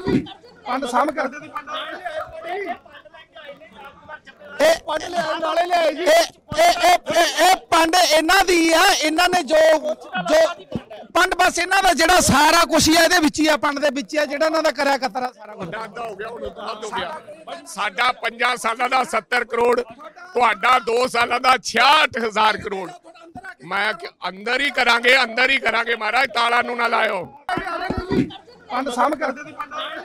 ਪੰਡ ਸਾਮ ਕਰਦੇ ਤੇ ਪੰਡ ਨਾਲੇ ਲਿਆਏ ਜੀ। ਇਹ ਪੰਡ ਇਹਨਾਂ ਦੀ ਆ, ਇਹਨਾਂ ਨੇ ਜੋ ਪੰਡ ਬਸ ਇਹਨਾਂ ਦਾ ਜਿਹੜਾ ਸਾਰਾ ਕੁਛ ਹੀ ਆ ਇਹਦੇ ਵਿੱਚ ਹੀ ਆ, ਪੰਡ ਦੇ ਵਿੱਚ ਹੀ ਆ ਜਿਹੜਾ ਇਹਨਾਂ ਦਾ ਕਰਿਆ ਕਤਰਾ ਸਾਰਾ ਕੁਝ। ਅੱਧਾ ਹੋ ਗਿਆ, ਹੁਣ ਅੱਧ ਹੋ ਗਿਆ। ਸਾਡਾ 5 ਸਾਲਾਂ ਦਾ 70 ਕਰੋੜ, ਤੁਹਾਡਾ 2 ਸਾਲਾਂ ਦਾ 66,000 ਕਰੋੜ। ਮੈਂ ਅੰਦਰ ਹੀ ਕਰਾਂਗੇ, ਅੰਦਰ ਹੀ ਕਰਾਂਗੇ ਮਹਾਰਾਜ, ਤਾਲਾ ਨੂੰ ਨਾ ਲਾਇਓ। ਪੰਡ ਸਾਮ ਕਰਦੇ ਤੇ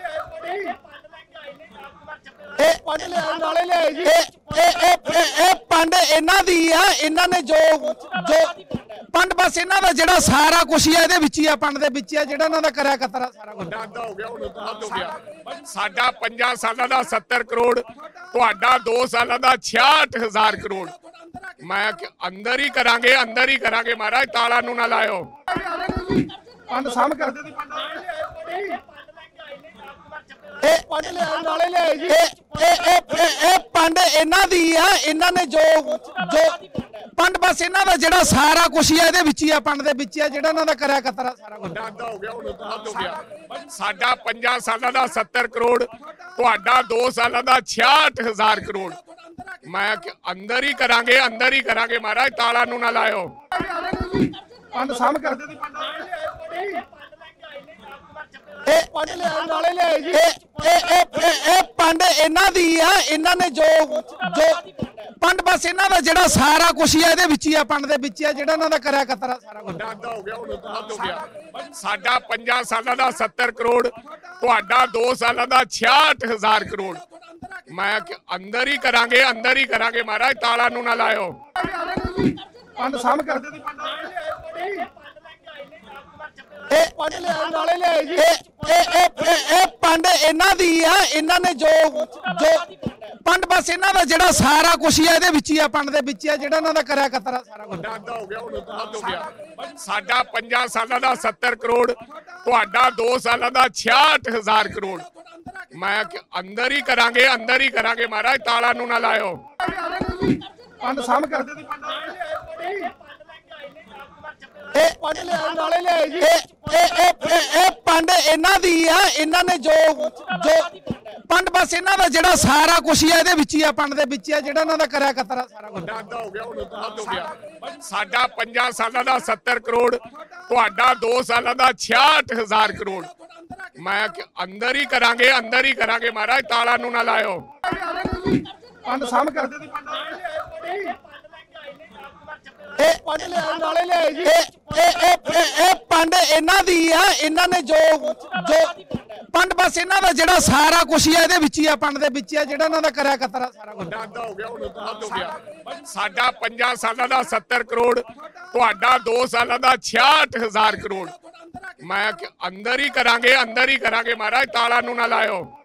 ਨਾਲੇ ਲਿਆਏ ਜੀ। ਇਹ ਪੰਡ ਇਹਨਾਂ ਦੀ ਆ, ਇਹਨਾਂ ਨੇ ਜੋ ਪੰਡ ਬਸ ਇਹਨਾਂ ਦਾ ਜਿਹੜਾ ਸਾਰਾ ਕੁਛ ਹੀ ਆ ਇਹਦੇ ਵਿੱਚ ਹੀ ਆ, ਪੰਡ ਦੇ ਵਿੱਚ ਹੀ ਆ ਜਿਹੜਾ ਇਹਨਾਂ ਦਾ ਕਰਿਆ ਕਤਰਾ ਸਾਰਾ ਕੁਝ। ਅੱਧਾ ਹੋ ਗਿਆ, ਹੁਣ ਅੱਧ ਹੋ ਗਿਆ। ਸਾਡਾ 5 ਸਾਲਾਂ ਦਾ 70 ਕਰੋੜ, ਤੁਹਾਡਾ 2 ਸਾਲਾਂ ਦਾ 66,000 ਕਰੋੜ। ਮੈਂ ਅੰਦਰ ਹੀ ਕਰਾਂਗੇ, ਅੰਦਰ ਹੀ ਕਰਾਂਗੇ ਮਹਾਰਾਜ, ਤਾਲਾ ਨੂੰ ਨਾ ਲਾਇਓ। ਪੰਡ ਸਾਮ ਕਰਦੇ ਤੇ ਨਾਲੇ ਲਿਆਏ ਜੀ। ਇਹ ਪੰਡ ਇਹਨਾਂ ਦੀ ਆ, ਇਹਨਾਂ ਨੇ ਜੋ ਪੰਡ ਬਸ ਇਹਨਾਂ ਦਾ ਜਿਹੜਾ ਸਾਰਾ ਕੁਛ ਹੀ ਆ ਇਹਦੇ ਵਿੱਚ ਹੀ ਆ, ਪੰਡ ਦੇ ਵਿੱਚ ਹੀ ਆ ਜਿਹੜਾ ਇਹਨਾਂ ਦਾ ਕਰਿਆ ਕਤਰਾ ਸਾਰਾ ਕੁਝ। ਅੱਧਾ ਹੋ ਗਿਆ, ਹੁਣ ਅੱਧ ਹੋ ਗਿਆ। ਸਾਡਾ 5 ਸਾਲਾਂ ਦਾ 70 ਕਰੋੜ, ਤੁਹਾਡਾ 2 ਸਾਲਾਂ ਦਾ 66,000 ਕਰੋੜ। ਮੈਂ ਅੰਦਰ ਹੀ ਕਰਾਂਗੇ, ਅੰਦਰ ਹੀ ਕਰਾਂਗੇ ਮਹਾਰਾਜ, ਤਾਲਾ ਨੂੰ ਨਾ ਲਾਇਓ। ਪੰਡ ਸਾਮ ਕਰਦੇ ਤੇ ਨਾਲੇ ਲਿਆਏ ਜੀ। ਇਹ ਪੰਡ ਇਹਨਾਂ ਦੀ ਆ, ਇਹਨਾਂ ਨੇ ਜੋ ਪੰਡ ਬਸ ਇਹਨਾਂ ਦਾ ਜਿਹੜਾ ਸਾਰਾ ਕੁਛ ਹੀ ਆ ਇਹਦੇ ਵਿੱਚ ਹੀ ਆ, ਪੰਡ ਦੇ ਵਿੱਚ ਹੀ ਆ ਜਿਹੜਾ ਇਹਨਾਂ ਦਾ ਕਰਿਆ ਕਤਰਾ ਸਾਰਾ ਕੁਝ। ਅੱਧਾ ਹੋ ਗਿਆ, ਹੁਣ ਅੱਧ ਹੋ ਗਿਆ। ਸਾਡਾ 5 ਸਾਲਾਂ ਦਾ 70 ਕਰੋੜ, ਤੁਹਾਡਾ 2 ਸਾਲਾਂ ਦਾ 66,000 ਕਰੋੜ। ਮੈਂ ਅੰਦਰ ਹੀ ਕਰਾਂਗੇ, ਅੰਦਰ ਹੀ ਕਰਾਂਗੇ ਮਹਾਰਾਜ, ਤਾਲਾ ਨੂੰ ਨਾ ਲਾਇਓ। ਪੰਡ ਸਾਮ ਕਰਦੇ ਤੇ ਨਾਲੇ ਲਿਆਏ ਜੀ। ਇਹ ਪੰਡ ਇਹਨਾਂ ਦੀ ਆ, ਇਹਨਾਂ ਨੇ ਜੋ ਪੰਡ ਬਸ ਇਹਨਾਂ ਦਾ ਜਿਹੜਾ ਸਾਰਾ ਕੁਛ ਹੀ ਆ ਇਹਦੇ ਵਿੱਚ ਹੀ ਆ, ਪੰਡ ਦੇ ਵਿੱਚ ਹੀ ਆ ਜਿਹੜਾ ਇਹਨਾਂ ਦਾ ਕਰਿਆ ਕਤਰਾ ਸਾਰਾ ਕੁਝ। ਅੱਧਾ ਹੋ ਗਿਆ, ਹੁਣ ਅੱਧ ਹੋ ਗਿਆ। ਸਾਡਾ 5 ਸਾਲਾਂ ਦਾ 70 ਕਰੋੜ, ਤੁਹਾਡਾ 2 ਸਾਲਾਂ ਦਾ 66,000 ਕਰੋੜ। ਮੈਂ ਅੰਦਰ ਹੀ ਕਰਾਂਗੇ, ਅੰਦਰ ਹੀ ਕਰਾਂਗੇ ਮਹਾਰਾਜ, ਤਾਲਾ ਨੂੰ ਨਾ ਲਾਇਓ। ਪੰਡ ਸਾਮ ਕਰਦੇ ਤੇ ਨਾਲੇ ਲਿਆਏ ਜੀ। ਇਹ ਪੰਡ ਇਹਨਾਂ ਦੀ ਆ, ਇਹਨਾਂ ਨੇ ਜੋ ਪੰਡ ਬਸ ਇਹਨਾਂ ਦਾ ਜਿਹੜਾ ਸਾਰਾ ਕੁਛ ਹੀ ਆ ਇਹਦੇ ਵਿੱਚ ਹੀ ਆ, ਪੰਡ ਦੇ ਵਿੱਚ ਹੀ ਆ ਜਿਹੜਾ ਇਹਨਾਂ ਦਾ ਕਰਿਆ ਕਤਰਾ ਸਾਰਾ ਕੁਝ। ਅੱਧਾ ਹੋ ਗਿਆ, ਹੁਣ ਅੱਧ ਹੋ ਗਿਆ। ਸਾਡਾ 5 ਸਾਲਾਂ ਦਾ 70 ਕਰੋੜ, ਤੁਹਾਡਾ 2 ਸਾਲਾਂ ਦਾ 66,000 ਕਰੋੜ। ਮੈਂ ਅੰਦਰ ਹੀ ਕਰਾਂਗੇ, ਅੰਦਰ ਹੀ ਕਰਾਂਗੇ ਮਹਾਰਾਜ, ਤਾਲਾ ਨੂੰ ਨਾ ਲਾਇਓ। ਪੰਡ ਸਾਮ ਕਰਦੇ ਤੇ ਨਾਲੇ ਲਿਆਏ ਜੀ। ਇਹ ਪੰਡ ਇਹਨਾਂ ਦੀ ਆ, ਇਹਨਾਂ ਨੇ ਜੋ ਪੰਡ ਬਸ ਇਹਨਾਂ ਦਾ ਜਿਹੜਾ ਸਾਰਾ ਕੁਛ ਹੀ ਆ ਇਹਦੇ ਵਿੱਚ ਹੀ ਆ, ਪੰਡ ਦੇ ਵਿੱਚ ਹੀ ਆ ਜਿਹੜਾ ਇਹਨਾਂ ਦਾ ਕਰਿਆ ਕਤਰਾ ਸਾਰਾ ਕੁਝ। ਅੱਧਾ ਹੋ ਗਿਆ, ਹੁਣ ਅੱਧ ਹੋ ਗਿਆ। ਸਾਡਾ 5 ਸਾਲਾਂ ਦਾ 70 ਕਰੋੜ, ਤੁਹਾਡਾ 2 ਸਾਲਾਂ ਦਾ 66,000 ਕਰੋੜ। ਮੈਂ ਅੰਦਰ ਹੀ ਕਰਾਂਗੇ, ਅੰਦਰ ਹੀ ਕਰਾਂਗੇ ਮਹਾਰਾਜ, ਤਾਲਾ ਨੂੰ ਨਾ ਲਾਇਓ।